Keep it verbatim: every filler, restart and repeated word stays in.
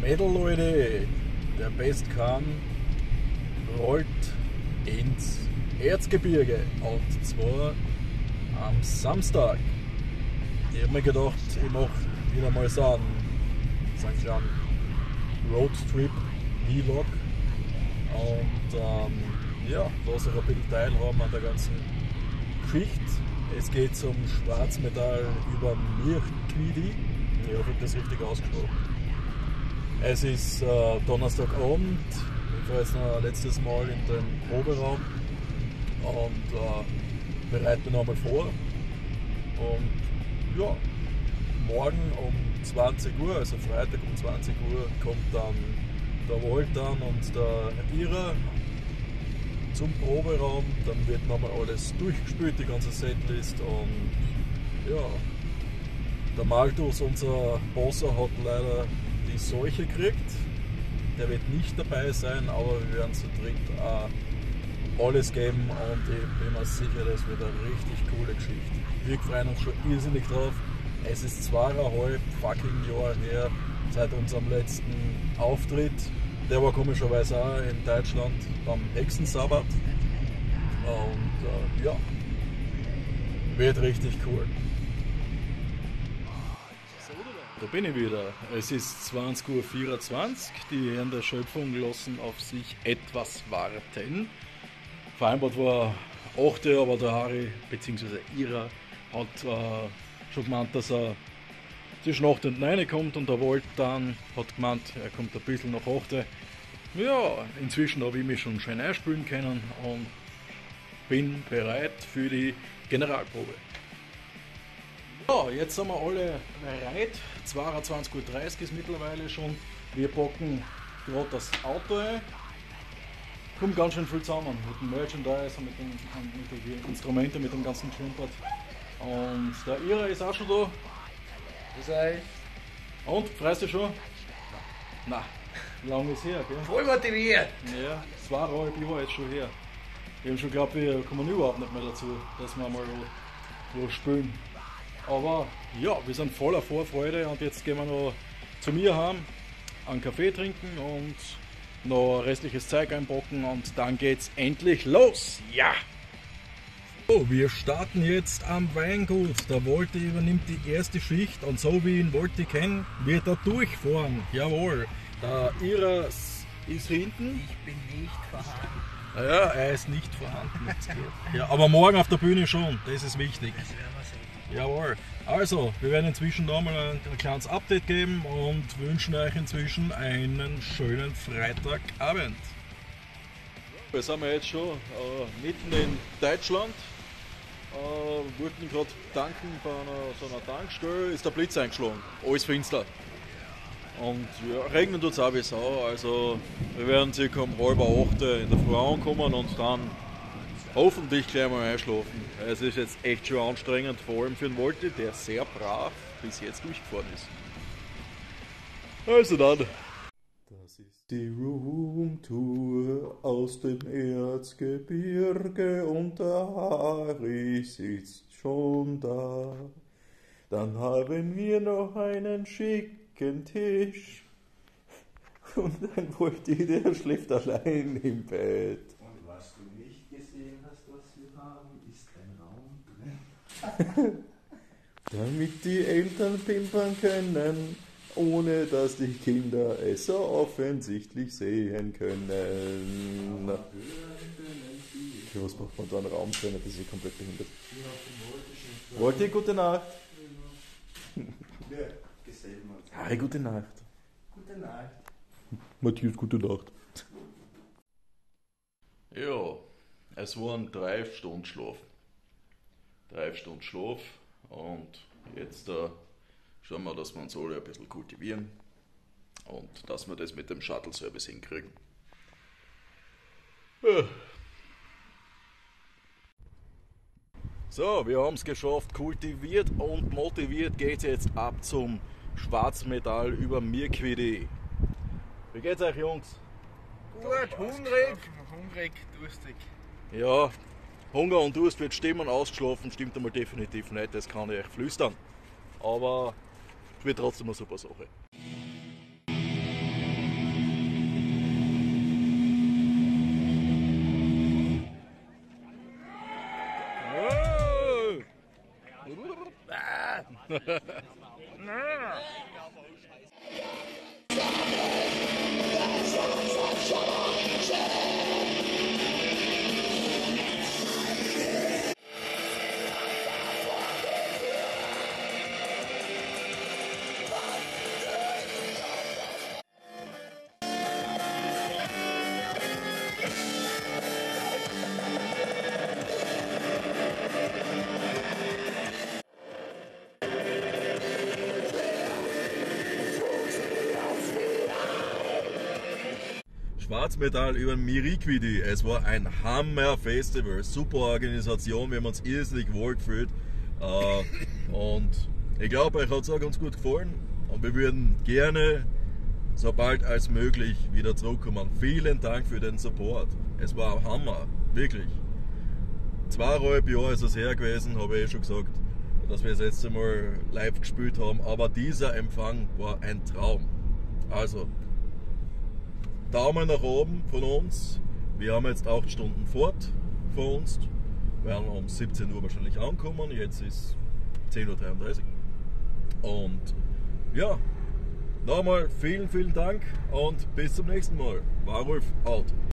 Mädel, Leute, der Bestcam rollt ins Erzgebirge und zwar am Samstag. Ich habe mir gedacht, ich mache wieder mal so einen, so einen kleinen Roadtrip-Vlog und ähm, ja, lasse ich ein bisschen teilhaben an der ganzen Geschichte. Es geht zum Schwarzmetall über Mirquidi. Ich hoffe, ich habe das richtig ausgesprochen. Es ist äh, Donnerstagabend. Ich war jetzt noch letztes Mal in den Proberaum und äh, bereite mich nochmal vor. Und ja, morgen um zwanzig Uhr, also Freitag um zwanzig Uhr, kommt dann der Woltan und der Ira zum Proberaum. Dann wird nochmal alles durchgespielt, die ganze Setlist. Und ja, der Malthus, unser Bosser, hat leider die Seuche gekriegt. Der wird nicht dabei sein, aber wir werden zu dritt äh, alles geben und ich bin mir sicher, das wird eine richtig coole Geschichte. Wir freuen uns schon irrsinnig drauf. Es ist zweieinhalb fucking Jahre her seit unserem letzten Auftritt. Der war komischerweise auch in Deutschland am Hexensabbat. Und äh, ja, wird richtig cool. Da bin ich wieder. Es ist zwanzig Uhr vierundzwanzig. Die Herren der Schöpfung lassen auf sich etwas warten. Vereinbart war acht Uhr, aber der Harry bzw. Ira hat äh, schon gemeint, dass er zwischen acht und neun kommt und der Woltan hat gemeint, er kommt ein bisschen nach acht Uhr. Ja, inzwischen habe ich mich schon schön einspülen können und bin bereit für die Generalprobe. Ja, jetzt sind wir alle bereit. zweiundzwanzig Uhr dreißig ist mittlerweile schon. Wir packen gerade das Auto ein. Kommt ganz schön viel zusammen mit dem Merchandise, mit den, mit den Instrumenten, mit dem ganzen Schwimmbad. Und der Ira ist auch schon da. Grüß euch. Und, freust du schon? Nein. Lange ist her, gell? Voll motiviert! Ja, zweieinhalb Jahre ist schon her. Ich habe schon geglaubt, wir kommen überhaupt nicht mehr dazu, dass wir mal wo, wo spielen. Aber ja, wir sind voller Vorfreude und jetzt gehen wir noch zu mir heim, einen Kaffee trinken und noch restliches Zeug einpacken und dann geht's endlich los. Ja! So, wir starten jetzt am Weingut. Der Wolti übernimmt die erste Schicht und so wie ihn Wolti kennt, wird er durchfahren. Jawohl. Der Ira ist hinten. Ich bin nicht vorhanden. Ja, er ist nicht vorhanden. Ja, aber morgen auf der Bühne schon, das ist wichtig. Das werden wir sehen. Jawohl. Also, wir werden inzwischen nochmal ein, ein kleines Update geben und wünschen euch inzwischen einen schönen Freitagabend. Wir sind jetzt schon äh, mitten in Deutschland. Äh, wollten gerade tanken bei einer, so einer Tankstelle, ist der Blitz eingeschlagen. Alles finster. Und ja, regnen tut es auch wie Sau. Also, wir werden circa um halb acht in der Früh ankommen und dann hoffentlich gleich mal einschlafen. Es ist jetzt echt schon anstrengend, vor allem für den Wolti, der sehr brav bis jetzt durchgefahren ist. Also dann. Das ist die Roomtour aus dem Erzgebirge und der Harry sitzt schon da. Dann haben wir noch einen schicken Tisch und ein Wolti, der schläft allein im Bett. Was du nicht gesehen hast, was wir haben, ist ein Raum drin. Damit die Eltern pimpern können, ohne dass die Kinder es so offensichtlich sehen können. Für was braucht man da einen Raum drin? Das ist ja komplett behindert. Wolti, gute Nacht. Ja, gesehen wir. Harry, gute Nacht. Gute Nacht. Matthias, gute Nacht. Ja, es waren drei Stunden Schlaf. Drei Stunden Schlaf und jetzt äh, schauen wir, dass wir uns alle ein bisschen kultivieren und dass wir das mit dem Shuttle-Service hinkriegen. Ja. So, wir haben es geschafft, kultiviert und motiviert geht es jetzt ab zum Schwarzmetall über Mirquidi. Wie geht's euch, Jungs? Gut, hungrig. Hungrig, durstig. Ja, Hunger und Durst wird stimmen, ausgeschlafen stimmt einmal definitiv nicht, das kann ich euch flüstern. Aber es wird trotzdem eine super Sache. Schwarzmetall über Miriquidi. Es war ein Hammer-Festival, super Organisation, wir haben uns irrsinnig wohl gefühlt. Äh, und ich glaube, euch hat es auch ganz gut gefallen. Und wir würden gerne so bald als möglich wieder zurückkommen. Vielen Dank für den Support. Es war ein Hammer, wirklich. Zweieinhalb Jahre ist es her gewesen, habe ich eh schon gesagt, dass wir das letzte Mal live gespielt haben. Aber dieser Empfang war ein Traum. Also, Daumen nach oben von uns. Wir haben jetzt acht Stunden Fahrt vor uns. Wir werden um siebzehn Uhr wahrscheinlich ankommen. Jetzt ist zehn Uhr dreiunddreißig. Und ja, nochmal vielen, vielen Dank und bis zum nächsten Mal. Warulf out.